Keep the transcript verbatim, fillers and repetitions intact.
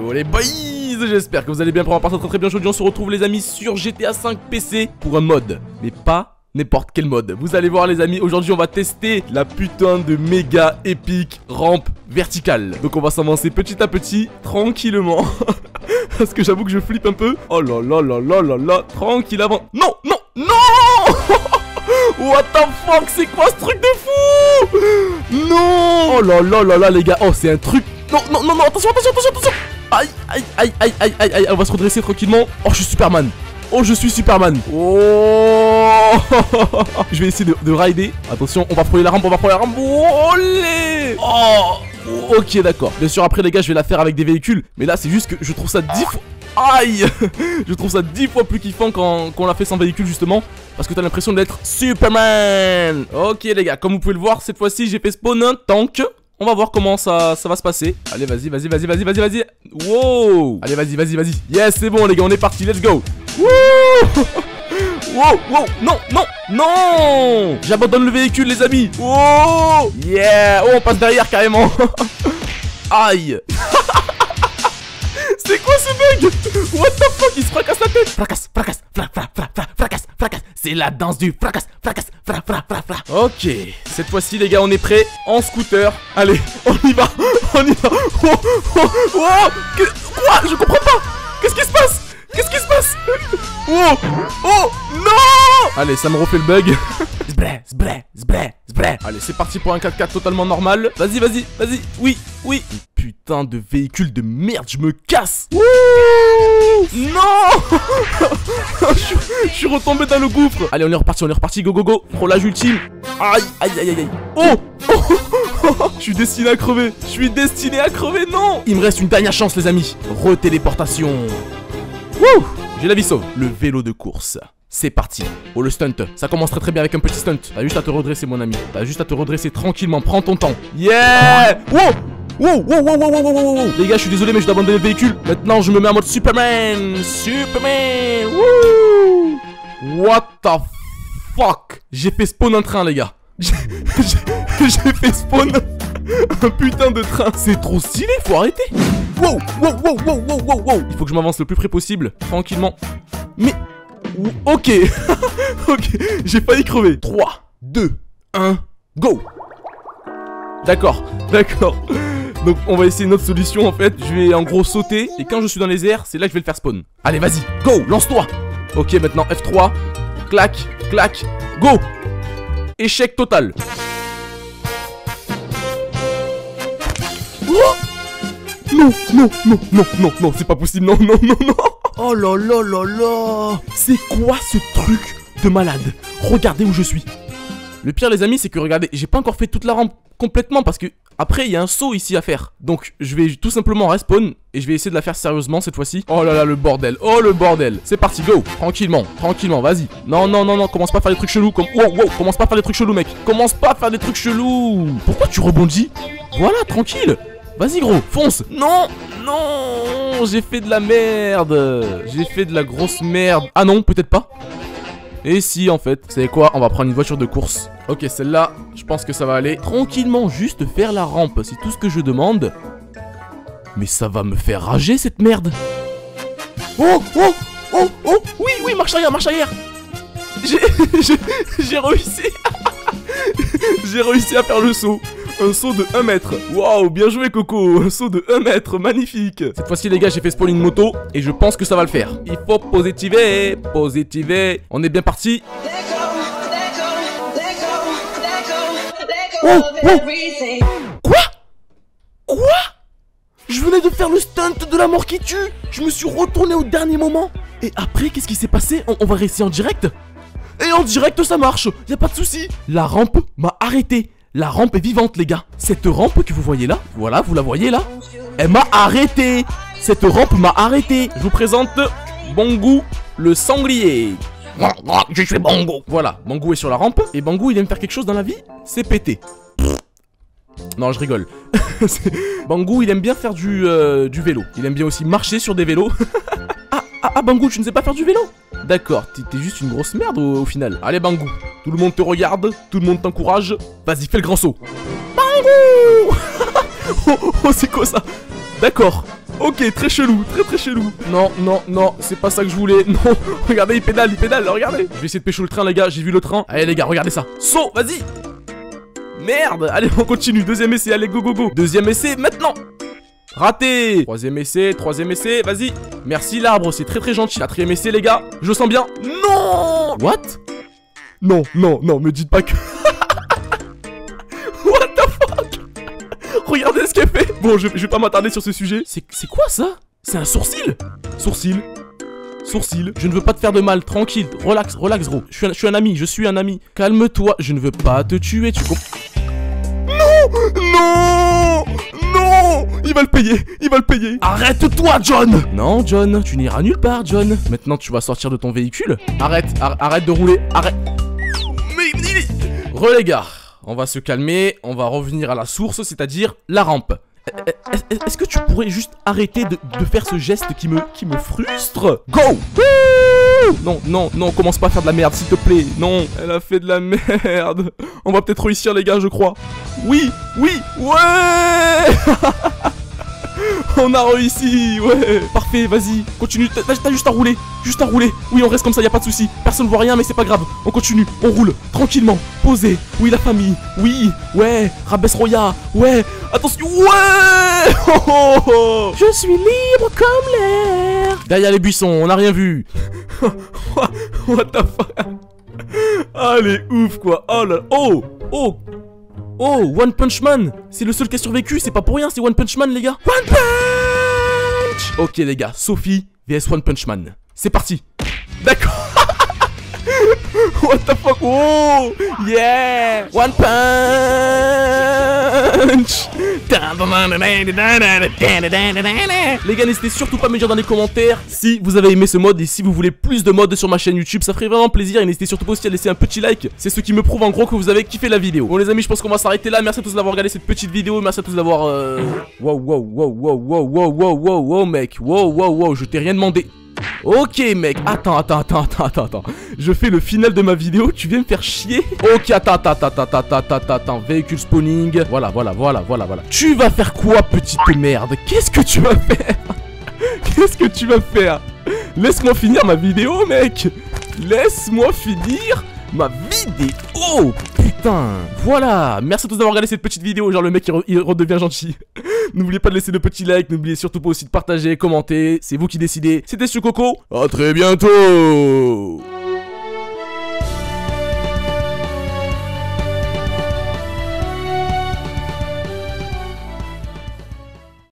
Yo les boys, j'espère que vous allez bien. Pour partir très très bien aujourd'hui, on se retrouve les amis sur G T A cinq P C pour un mode, mais pas n'importe quel mode. Vous allez voir les amis, aujourd'hui on va tester la putain de méga épique rampe verticale. Donc on va s'avancer petit à petit, tranquillement. Parce que j'avoue que je flippe un peu. Oh là là là là là là, tranquille avant. Non, non, non. What the fuck, c'est quoi ce truc de fou? Non. Oh là là là là les gars, oh c'est un truc. Non, non, non, non, attention, attention, attention, attention. Aïe, aïe, aïe, aïe, aïe, aïe, aïe, on va se redresser tranquillement. Oh, je suis Superman. Oh, je suis Superman. Oh. Je vais essayer de, de rider. Attention, on va frôler la rampe, on va frôler la rampe. Olé. Oh, ok, d'accord. Bien sûr, après, les gars, je vais la faire avec des véhicules. Mais là, c'est juste que je trouve ça dix fois... Aïe. Je trouve ça dix fois plus kiffant quand, quand on l'a fait sans véhicule, justement. Parce que t'as l'impression d'être Superman. Ok, les gars, comme vous pouvez le voir, cette fois-ci, j'ai fait spawn un tank. On va voir comment ça, ça va se passer. Allez, vas-y, vas-y, vas-y, vas-y, vas-y, vas-y. Wow. Allez, vas-y, vas-y, vas-y. Yes, c'est bon, les gars, on est parti. Let's go. Wouh. Wow, wow. Non, non, non. J'abandonne le véhicule, les amis. Wow. Yeah. Oh, on passe derrière, carrément. Aïe. C'est quoi ce bug? What the fuck? Il se fracasse la tête. Fracasse, fracasse, fra, fra, fra, fra, fracasse, fracasse. C'est la danse du fracasse, fracasse, fra, fra, fra, fra. Ok, cette fois-ci les gars on est prêts en scooter. Allez, on y va, on y va. Oh, oh, oh. Que... Quoi? Je comprends pas. Qu'est-ce qui se passe? Qu'est-ce qui se passe? Oh, oh, non. Allez, ça me refait le bug. Zbré, zbré, zbré, zbré. Allez, c'est parti pour un quatre quatre totalement normal. Vas-y, vas-y, vas-y. Oui, oui. Putain de véhicule de merde, je me casse. Wouh. Non. je, suis, je suis retombé dans le gouffre. Allez, on est reparti, on est reparti. Go, go, go. Frôlage ultime. Aïe, aïe, aïe, aïe. Oh, oh, oh. Je suis destiné à crever. Je suis destiné à crever, non. Il me reste une dernière chance, les amis. Retéléportation. Wouh. J'ai la vie sauve. Le vélo de course. C'est parti. Oh, le stunt. Ça commence très très bien avec un petit stunt. T'as juste à te redresser, mon ami. T'as juste à te redresser tranquillement. Prends ton temps. Yeah. Wow. Wow, wow, wow, wow, wow, wow, wow. Les gars, je suis désolé, mais je dois abandonner le véhicule. Maintenant, je me mets en mode Superman. Superman. Woo. What the fuck. J'ai fait spawn un train, les gars. J'ai fait spawn un putain de train. C'est trop stylé, faut arrêter. Wow, wow, wow, wow, wow, wow, wow. Il faut que je m'avance le plus près possible, tranquillement. Mais... Ok. Ok, j'ai failli crever. trois, deux, un, go. D'accord, d'accord. Donc on va essayer une autre solution en fait. Je vais en gros sauter. Et quand je suis dans les airs, c'est là que je vais le faire spawn. Allez, vas-y, go, lance-toi. Ok, maintenant F trois. Clac, clac, go. Échec total. Oh. Non, non, non, non, non, non, c'est pas possible. Non, non, non, non. Oh là là là là. C'est quoi ce truc de malade? Regardez où je suis. Le pire les amis c'est que regardez, j'ai pas encore fait toute la rampe complètement parce que après il y a un saut ici à faire. Donc je vais tout simplement respawn et je vais essayer de la faire sérieusement cette fois-ci. Oh là là le bordel, oh le bordel. C'est parti, go, tranquillement, tranquillement, vas-y. Non non non non, commence pas à faire des trucs chelous comme... Wow wow, commence pas à faire des trucs chelous mec. Commence pas à faire des trucs chelous. Pourquoi tu rebondis? Voilà, tranquille. Vas-y gros, fonce. Non, non, j'ai fait de la merde. J'ai fait de la grosse merde. Ah non, peut-être pas. Et si en fait, vous savez quoi, on va prendre une voiture de course. Ok, celle-là, je pense que ça va aller. Tranquillement, juste faire la rampe, c'est tout ce que je demande. Mais ça va me faire rager cette merde. Oh, oh, oh, oh, oui, oui, marche arrière, marche arrière. J'ai réussi. J'ai réussi à faire le saut. Un saut de un mètre. Waouh, bien joué Coco. Un saut de un mètre, magnifique. Cette fois-ci les gars, j'ai fait spawn une moto et je pense que ça va le faire. Il faut positiver, positiver. On est bien parti. Oh, oh. Quoi? Quoi? Je venais de faire le stunt de la mort qui tue. Je me suis retourné au dernier moment. Et après, qu'est-ce qui s'est passé? on, on va réessayer en direct. Et en direct ça marche, y a pas de souci. La rampe m'a arrêté. La rampe est vivante les gars. Cette rampe que vous voyez là, voilà, vous la voyez là, elle m'a arrêté. Cette rampe m'a arrêté. Je vous présente Bangou le sanglier. Je suis Bangou. Voilà, Bangou est sur la rampe. Et Bangou il aime faire quelque chose dans la vie, c'est péter. Non je rigole. Bangou il aime bien faire du, euh, du vélo. Il aime bien aussi marcher sur des vélos. Ah, ah, ah Bangou, tu ne sais pas faire du vélo? D'accord, t'es juste une grosse merde au, au final. Allez Bangou, tout le monde te regarde, tout le monde t'encourage. Vas-y, fais le grand saut. Bangou. Oh, oh c'est quoi ça? D'accord, Ok, très chelou, très très chelou. Non, non, non, c'est pas ça que je voulais. Non, regardez, il pédale, il pédale, regardez. Je vais essayer de pécho le train, les gars, j'ai vu le train. Allez, les gars, regardez ça. Saut, vas-y. Merde, allez, on continue. Deuxième essai, allez, go, go, go. Deuxième essai, maintenant. Raté. Troisième essai, troisième essai, vas-y. Merci l'arbre, c'est très très gentil. Quatrième essai, les gars, je sens bien. Non. What? Non, non, non, me dites pas que... What the fuck? Regardez ce qu'elle fait. Bon, je, je vais pas m'attarder sur ce sujet. C'est quoi ça? C'est un sourcil. Sourcil. Sourcil. Je ne veux pas te faire de mal, tranquille. Relax, relax gros. Je suis un, je suis un ami, je suis un ami. Calme-toi, je ne veux pas te tuer, tu comprends? Non. Non. Non. Il va le payer, il va le payer. Arrête-toi, John. Non, John, tu n'iras nulle part, John. Maintenant, tu vas sortir de ton véhicule. Arrête, ar arrête de rouler, arrête. Mais... Re les gars, on va se calmer, on va revenir à la source, c'est-à-dire la rampe. Est-ce que tu pourrais juste arrêter de, de faire ce geste qui me, qui me frustre? Go. Non, non, non, commence pas à faire de la merde, s'il te plaît. Non, elle a fait de la merde. On va peut-être réussir, les gars, je crois. Oui, oui, ouais. On a réussi, ouais. Parfait, vas-y, continue. T'as juste à rouler, juste à rouler. Oui, on reste comme ça, y a pas de souci. Personne ne voit rien, mais c'est pas grave. On continue, on roule, tranquillement, posé. Oui, la famille, oui, ouais. Rabbes Roya, ouais. Attention, ouais. Oh, oh, oh. Je suis libre comme l'air. Derrière les buissons, on n'a rien vu. What the fuck. Allez, ouf, quoi. Oh là, oh, oh. Oh, One Punch Man. C'est le seul qui a survécu, c'est pas pour rien, c'est One Punch Man, les gars. One Punch. Ok, les gars, Sophie vs One Punch Man. C'est parti. D'accord. What the fuck. Oh, yeah. One Punch. Les gars, n'hésitez surtout pas à me dire dans les commentaires si vous avez aimé ce mode et si vous voulez plus de modes sur ma chaîne YouTube. Ça ferait vraiment plaisir et n'hésitez surtout pas aussi à laisser un petit like. C'est ce qui me prouve en gros que vous avez kiffé la vidéo. Bon les amis, je pense qu'on va s'arrêter là. Merci à tous d'avoir regardé cette petite vidéo. Merci à tous d'avoir... Euh... Wow, wow, wow, wow, wow, wow, wow, wow, wow, mec. Wow, wow, wow, je t'ai rien demandé. Ok mec, attends, attends, attends, attends, attends, attends. Je fais le final de ma vidéo, tu viens me faire chier. Ok, attends, attends, attends, attends, attends, attends, attends, véhicule spawning. Voilà, voilà, voilà, voilà, voilà. Tu vas faire quoi, petite merde? Qu'est-ce que tu vas faire? Qu'est-ce que tu vas faire? Laisse-moi finir ma vidéo, mec. Laisse-moi finir ma vidéo. Putain, voilà. Merci à tous d'avoir regardé cette petite vidéo. Genre le mec il, re il redevient gentil. N'oubliez pas de laisser le petit like. N'oubliez surtout pas aussi de partager, commenter. C'est vous qui décidez. C'était ce Coco. À très bientôt.